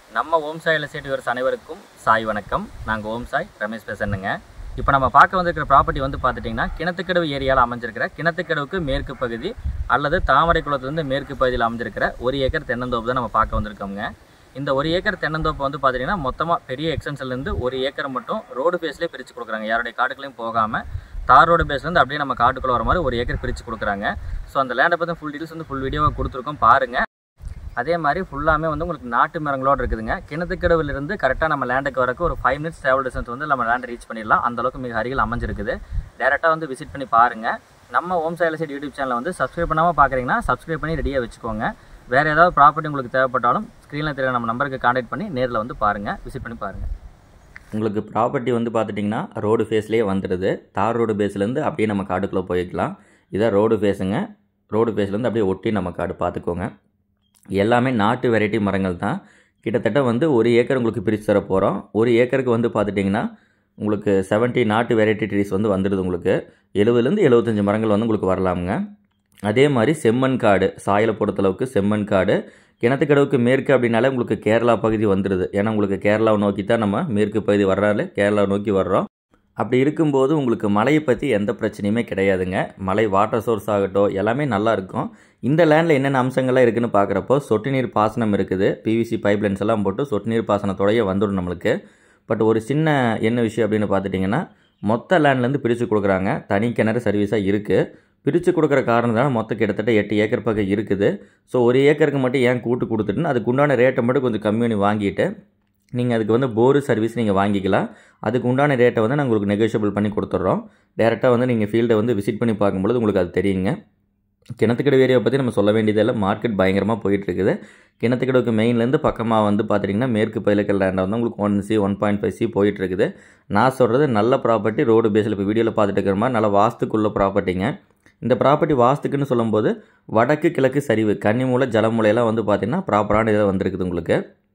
நம்ம ஓம் Sai estate viewers அனைவருக்கும் சாய் வணக்கம். நாங்கள் ஓம் சாய் ரமேஷ் பேசுறேங்க. இப்போ நம்ம பார்க்க வந்திருக்கிற ப்ராப்பர்ட்டி வந்து பார்த்துட்டிங்கன்னா கிணத்துக்கடவு ஏரியாவில் அமைஞ்சிருக்கிற கிணத்துக்கடவுக்கு மேற்கு பகுதி அல்லது தாமரை குளத்துலேருந்து மேற்கு பகுதியில் அமைஞ்சிருக்கிற 1 ஏக்கர் தென்னந்தோப்பு தான் நம்ம பார்க்க வந்திருக்கோங்க. இந்த 1 ஏக்கர் தென்னந்தோப்பு வந்து பார்த்திங்கன்னா மொத்தமாக பெரிய எக்ஸ்டென்ஷன்லேருந்து 1 ஏக்கர் மட்டும் ரோடு பேஸ்லேயே பிரித்து கொடுக்குறாங்க. யாருடைய காட்டுகளையும் போகாமல் தார் ரோடு பேஸ்லேருந்து அப்படியே நம்ம காட்டுக்குள்ளே வர மாதிரி 1 ஏக்கர் பிரித்து கொடுக்குறாங்க. ஸோ அந்த லேண்டை பற்றி ஃபுல் டீட்டெயில்ஸ் வந்து ஃபுல் வீடியோவாக கொடுத்துருக்கோம் பாருங்கள். அதே மாதிரி ஃபுல்லாமே வந்து உங்களுக்கு நாட்டு மரங்களோடு இருக்குதுங்க. கிணத்துக்கடவுலேருந்து கரெக்டாக நம்ம லேண்டுக்கு வரக்கு ஒரு 5 மினிட்ஸ் ட்ராவல் டிஸ்டன்ஸ் வந்து நம்ம லேண்டை ரீச் பண்ணிடலாம். அந்தளவுக்கு மிக அருகில் அமைஞ்சிருக்குது. டேரெக்டாக வந்து விசிட் பண்ணி பாருங்கள். நம்ம ஓம் சாய் எஸ்டேட் யூடியூப் சேனலை வந்து சப்ஸ்கிரைப் பண்ணாமல் பார்க்குறீங்கன்னா சப்ஸ்கிரைப் பண்ணி ரெடியாக வச்சுக்கோங்க. வேறு ஏதாவது ப்ராப்பர்ட்டி உங்களுக்கு தேவைப்பட்டாலும் ஸ்க்ரீனில் தெரிய நம்ம நம்பருக்கு கான்டாக்ட் பண்ணி நேரில் வந்து பாருங்கள், விசிட் பண்ணி பாருங்கள். உங்களுக்கு ப்ராப்பர்ட்டி வந்து பார்த்துட்டிங்கன்னா ரோடு ஃபேஸ்லேயே வந்துடுது. தார் ரோடு பேஸ்லேருந்து அப்படியே நம்ம காட்டுக்குள்ளே போய்க்கலாம். இதான் ரோடு ஃபேஸுங்க. ரோடு ஃபேஸ்லேருந்து அப்படியே ஒட்டி நம்ம காடு பார்த்துக்கோங்க. எல்லாமே நாட்டு வெரைட்டி மரங்கள் தான். கிட்டத்தட்ட வந்து 1 ஏக்கர் உங்களுக்கு பிரித்து தர போகிறோம். 1 ஏக்கருக்கு வந்து பார்த்துட்டிங்கன்னா உங்களுக்கு 70 நாட்டு வெரைட்டி ட்ரீஸ் வந்து வந்துடுது. உங்களுக்கு 70லேருந்து 75 மரங்கள் வந்து உங்களுக்கு வரலாமுங்க. அதே மாதிரி செம்மண் காடு, சாயலை பொறுத்தளவுக்கு செம்மண் காடு. கிணத்துக்கடவுக்கு மேற்கு அப்படின்னாலே உங்களுக்கு கேரளா பகுதி வந்துடுது. ஏன்னா உங்களுக்கு கேரளாவை நோக்கி தான் நம்ம மேற்கு பகுதி வர்றாலே கேரளாவை நோக்கி வர்றோம். அப்படி இருக்கும்போது உங்களுக்கு மழையை பற்றி எந்த பிரச்சனையுமே கிடையாதுங்க. மழை வாட்டர் சோர்ஸ் ஆகட்டும் எல்லாமே நல்லா இருக்கும். இந்த லேண்டில் என்னென்ன அம்சங்கள்லாம் இருக்குதுன்னு பார்க்குறப்போ சொட்டு நீர் பாசனம் இருக்குது. பிவிசி பைப்லைன்ஸ் எல்லாம் போட்டு சொட்டு நீர் பாசனத்தோடையே வந்துடும் நம்மளுக்கு. பட் ஒரு சின்ன என்ன விஷயம் அப்படின்னு பார்த்துட்டிங்கன்னா மொத்த லேண்ட்லேருந்து பிரித்து கொடுக்குறாங்க. தனி கிணறு சர்வீஸாக இருக்குது. பிரித்து கொடுக்குற காரணத்தினால மொத்தம் கிட்டத்தட்ட 8 ஏக்கர் பக்கம் இருக்குது. ஸோ 1 ஏக்கருக்கு மட்டும் ஏன் கூட்டு கொடுத்துட்டுன்னு அதுக்கு உண்டான ரேட்டை மட்டும் கொஞ்சம் கம்மி பண்ணி வாங்கிட்டு நீங்கள் அதுக்கு வந்து போரு சர்வீஸ் நீங்கள் வாங்கிக்கலாம். அதுக்கு உண்டான ரேட்டை வந்து நாங்கள் உங்களுக்கு நெகோஷியபிள் பண்ணி கொடுத்துட்றோம். டேரெக்டாக வந்து நீங்கள் ஃபீல்டை வந்து விசிட் பண்ணி பார்க்கும்பொழுது உங்களுக்கு அது தெரியுங்க. கிணத்துக்கடவு ஏரியாவை பற்றி நம்ம சொல்ல வேண்டியதில்லை. மார்க்கெட் பயங்கரமாக போயிட்டுருக்குது. கிணத்துக்கடவுக்கு மெயின்லேருந்து பக்கமாக வந்து பார்த்திங்கன்னா மேற்கு பயிலக்கல் லேண்டை வந்து உங்களுக்கு 1C 1.5C போயிட்டுருக்குது. நான் சொல்கிறது நல்ல ப்ராப்பர்ட்டி ரோடு பேஸில் இப்போ வீடியோவில் பார்த்துட்டு இருக்கிற மாதிரி நல்ல வாஸ்துக்குள்ள ப்ராப்பர்ட்டிங்க. இந்த ப்ராப்பர்ட்டி வாஸ்துக்குன்னு சொல்லும்போது வடக்கு கிழக்கு சரிவு கன்னிமூலை ஜலமூலையெல்லாம் வந்து பார்த்திங்கன்னா ப்ராப்பரான இதில் வந்துருக்குது. உங்களுக்கு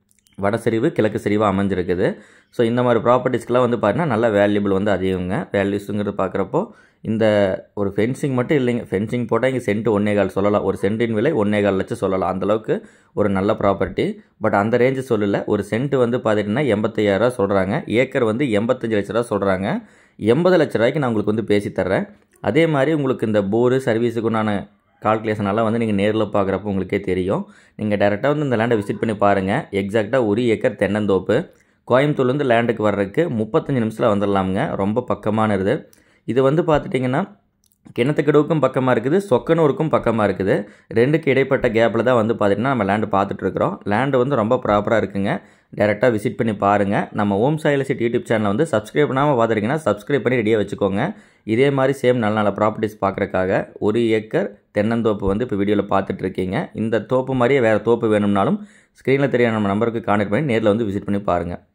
வட சரிவு கிழக்கு சரிவாக அமைஞ்சிருக்குது. ஸோ இந்த மாதிரி ப்ராப்பர்ட்டிஸ்க்கெலாம் வந்து பார்த்தீங்கன்னா நல்ல வேல்யூபிள் வந்து அதிகங்க. வேல்யூஸுங்கிறது பார்க்குறப்போ இந்த ஒரு ஃபென்சிங் மட்டும் இல்லைங்க. ஃபென்சிங் போட்டால் இங்கே சென்ட் 1.25 சொல்லலாம். ஒரு சென்ட்டின் விலை 1.25 லட்சம் சொல்லலாம். அந்தளவுக்கு ஒரு நல்ல ப்ராப்பர்ட்டி. பட் அந்த ரேஞ்சு சொல்லலை. ஒரு சென்ட் வந்து பார்த்திங்கன்னா 85,000 சொல்கிறாங்க. ஏக்கர் வந்து 85 லட்ச ரூபா சொல்கிறாங்க. 80 லட்ச ரூபாய்க்கு நான் உங்களுக்கு வந்து பேசி தர்றேன். அதே மாதிரி உங்களுக்கு இந்த போரு சர்வீஸுக்குண்டான கால்குலேஷனெல்லாம் வந்து நீங்கள் நேரில் பார்க்குறப்போ உங்களுக்கே தெரியும். நீங்கள் டேரெக்டாக வந்து இந்த லேண்டை விசிட் பண்ணி பாருங்கள். எக்ஸாக்டாக 1 ஏக்கர் தென்னந்தோப்பு கோயம்புத்தூர்லேருந்து லேண்டுக்கு வர்றதுக்கு 35 நிமிஷத்தில் வந்துடலாமுங்க. ரொம்ப பக்கமானது. இது வந்து பார்த்துட்டிங்கன்னா கிணத்துக்கடவுக்கும் பக்கமாக இருக்குது, சொக்கனூருக்கும் பக்கமாக இருக்குது. ரெண்டுக்கு இடைப்பட்ட கேப்பில் தான் வந்து பார்த்திங்கன்னா நம்ம லேண்டு பார்த்துட்ருக்குறோம். லேண்டு வந்து ரொம்ப ப்ராப்பராக இருக்குங்க. டேரெக்டாக விசிட் பண்ணி பாருங்கள். நம்ம ஓம் சாய் எஸ்டேட் யூடியூப் சேனலை வந்து சப்ஸ்கிரைப் பண்ணாமல் பார்த்துருக்கீங்கன்னா சப்ஸ்கிரைப் பண்ணி ரெடியாக வச்சுக்கோங்க. இதே மாதிரி சேம் நல்ல நல்ல ப்ராப்பர்ட்டிஸ் பார்க்குறக்காக 1 ஏக்கர் தென்னந்தோப்பு வந்து இப்போ வீடியோவில் பார்த்துட்ருக்கீங்க. இந்த தோப்பு மாதிரியே வேறு தோப்பு வேணும்னாலும் ஸ்க்ரீனில் தெரிய நம்ம நம்பருக்கு கான்டாக்ட் பண்ணி நேரில் வந்து விசிட் பண்ணி பாருங்கள்.